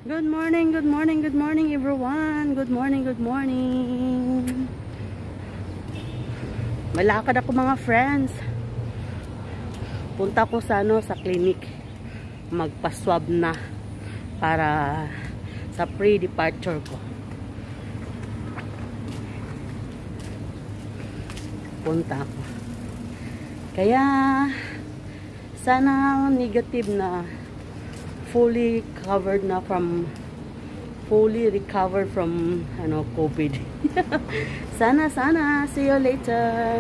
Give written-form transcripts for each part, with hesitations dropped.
Good morning, good morning, good morning everyone. Good morning, good morning. Malakad ako mga friends. Punta ko sa sa clinic. Magpa-swab na para sa pre-departure ko. Punta ako. Kaya sana negative na, fully recovered from COVID. Sana see you later.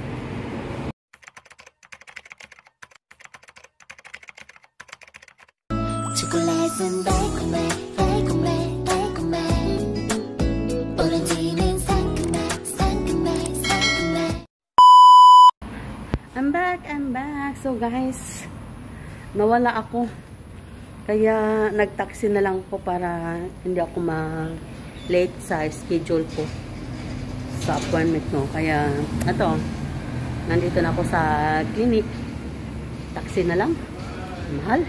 초콜릿은 달콤해 달콤해 달콤해 오렌지는 상큼해 상큼해 상큼해. I'm back. So guys, nawala ako. Kaya nag-taxi na lang po para hindi ako ma-late sa schedule ko sa appointment no. Kaya ito, nandito na ako sa clinic. Taxi na lang. Mahal.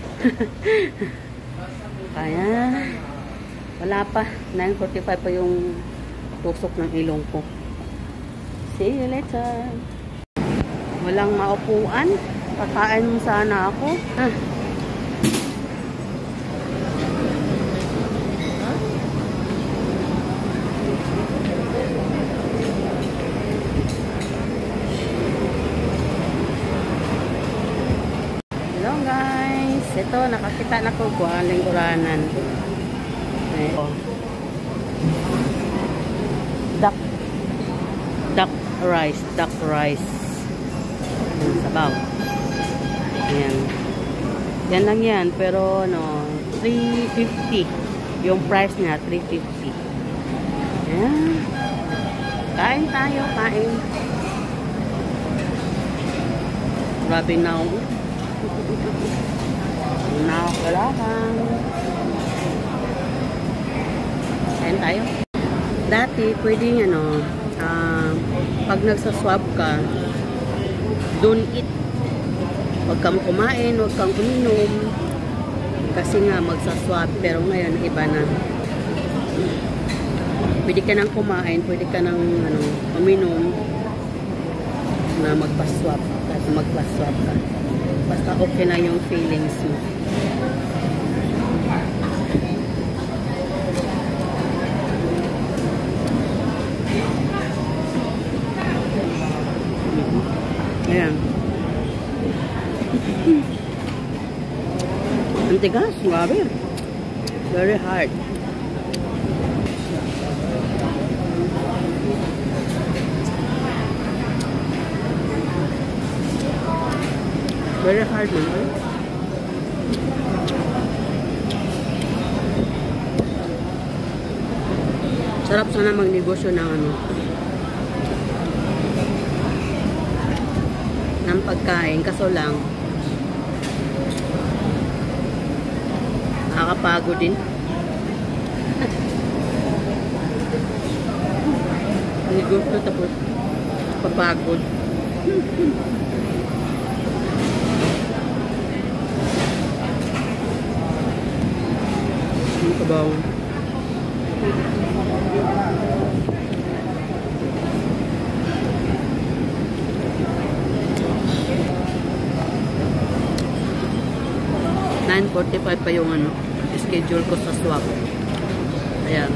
Kaya wala pa. 9:45 pa yung tusok ng ilong ko. See you later. Walang maupuan. Kakain mo sana ako. Hello guys. Ito, nakakita na ko ang lingkuranan. Duck rice. Sabaw. Ayan. Yan lang yan. Pero, 350. Yung price niya, 350. Ayan. Kain tayo, kain. Grabe na ako. Nakakalakan. Kain tayo. Dati, pwedeng, pag nagsaswab ka, don't eat. Huwag kang kumain, huwag kang uminom. Kasi nga magsaswab. Pero ngayon, iba na. Pwede ka nang kumain, pwede ka nang uminom na magpaswab. Kasi magpaswab ka. Basta okay na yung feelings mo. Ayan. Ang tigas, grabe. Very hard. Very hard man. Sarap sana magnegosyo ng ng pagkain, kaso lang nakakapagod din. Negosyo tapos papagod. Ang kabaw. $9:45 pa yung schedule ko sa swab. Ayan.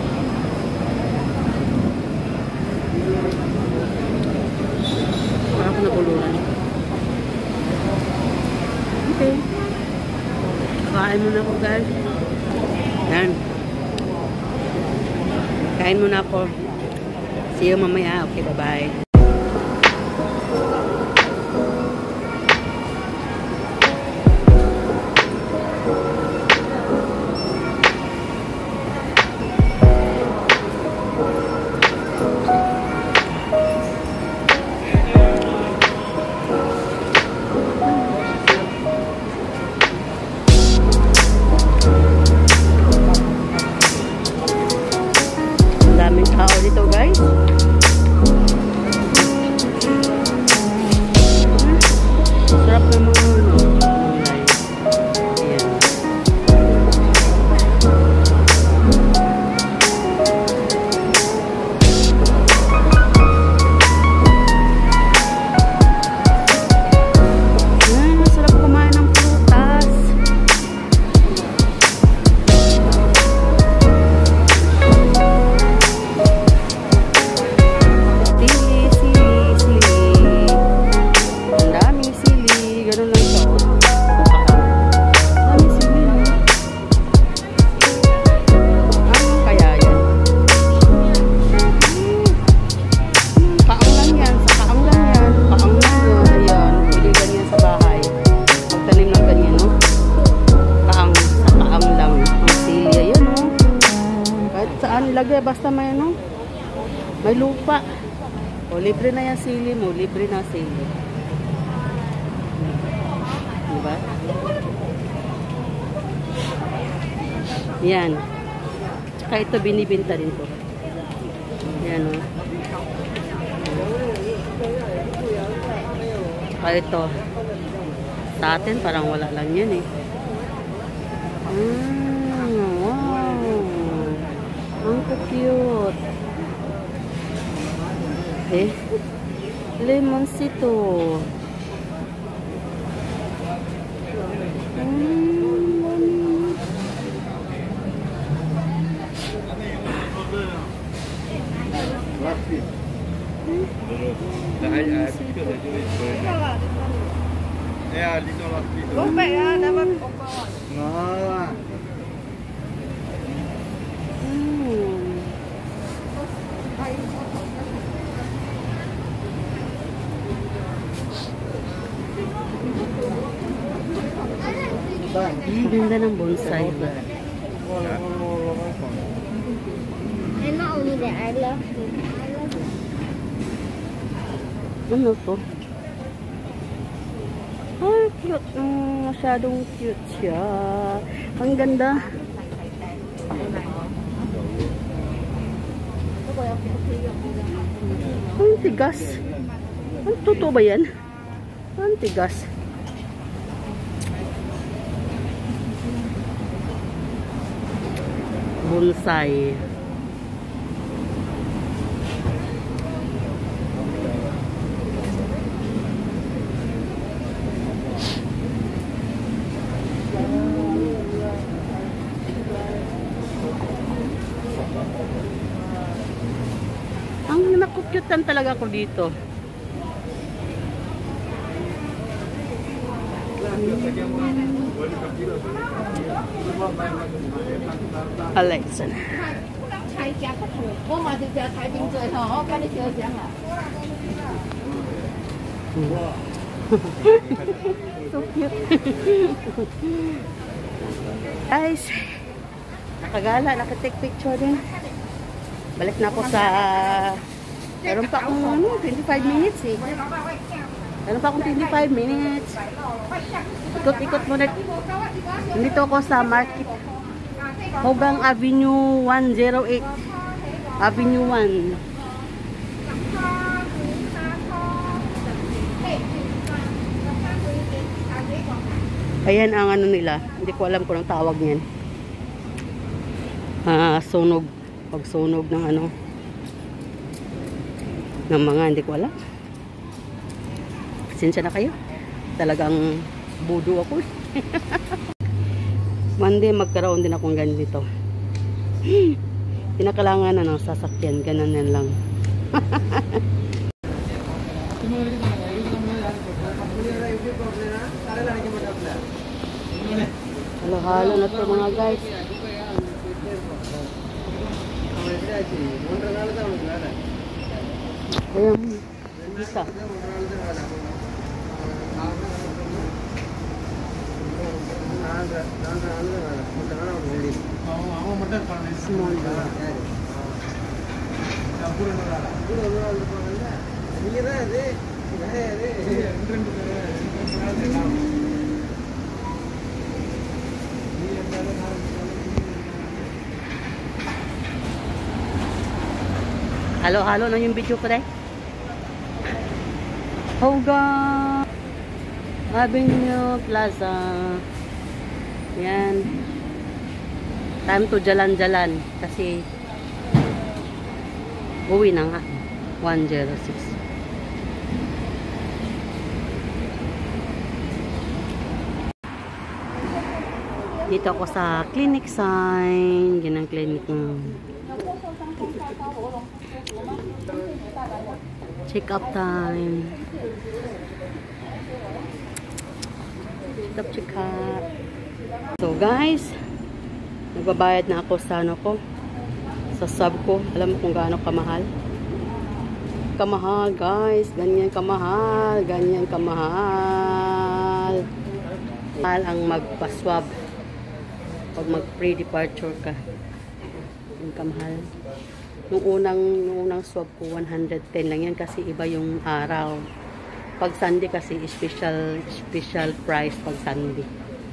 Para ako nabuluran. Okay. Kain muna ako guys. Ayan. Kain muna ako. See you mamaya. Okay, bye-bye. Daming tao dito guys. ilagay basta may ano, may lupa. O, libre na yan sili mo. Libre na sili. Diba? Yan. Tsaka ito, binibinta din to. Yan, o. Tsaka ito. Sa atin, parang wala lang yan, eh. Wow. Ang cute. Eh, lemonsito. Ang ganda ng bonsai. And not only that, I love food. Ano to? Ay, cute. Masyadong cute siya. Ang ganda. Ang tigas. Ang totoo ba yan? Ang tigas. Bonsai. Ang nakukyutan talaga ko dito. Alexa. So cute. Guys, nakagala, nakatake picture din. Balik na ako sa meron pa akong 25 minutes eh. Meron pa akong 25 minutes. Ikot-ikot muna. Nandito ako sa market. Hogang Avenue 108. Avenue 1. Ayan ang ano nila. Hindi ko alam kung anong tawag niyan. Sunog. Pagsunog ng ano. Ng mga hindi ko alam. Pasensya na kayo. Talagang budo ako. One day magkaroon din akong ganito. Tinakalangan na ng sasakyan. Ganan lang. Halo-halo na ito mga guys. Ayan. Bisa. Small. Halo-halo na yung video ko dahil. Hogang Avenue Plaza. Yan. Time to jalan-jalan. Kasi uwi na nga. 106. Dito ako sa clinic sign. Yan ang clinic mo. Check up time. Check up. So guys, nagbabayad na ako sa ano ko, sa sub ko. Alam mo kung gaano kamahal? Kamahal guys, ganyan kamahal, ganyan kamahal. Mahal ang magpa-swab pag mag pre-departure ka. Yung kamahal. Nung unang swab ko, 110 lang yan kasi iba yung araw. Pag Sunday kasi, special price pag Sunday.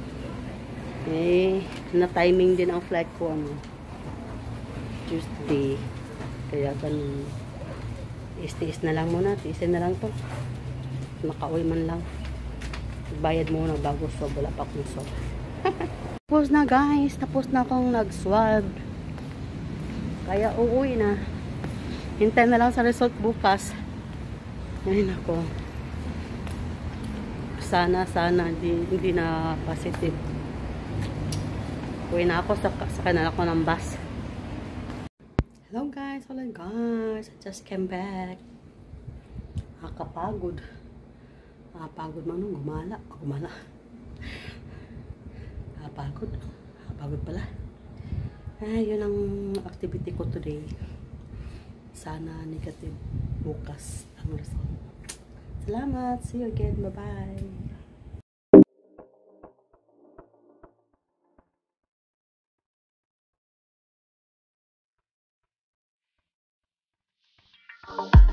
Eh, na-timing din ang flight ko, Tuesday. Kaya ganun. Tiis na lang muna. Tiisin na lang to. Makauwi man lang. Bayad muna bago swab. Wala pa akong swab. Tapos na guys. Tapos na akong nag-swab. Kaya uuwi na. Hintay na lang sa result bukas. Ayun ako. Sana hindi na positive. Uwi na ako. Saka na ako ng bus. Hello guys. I just came back. Nakakapagod. Nakapagod man nung gumala. Nakapagod pala. Yun ang activity ko today. Sana negative bukas ang result. Salamat. See you again. Bye-bye.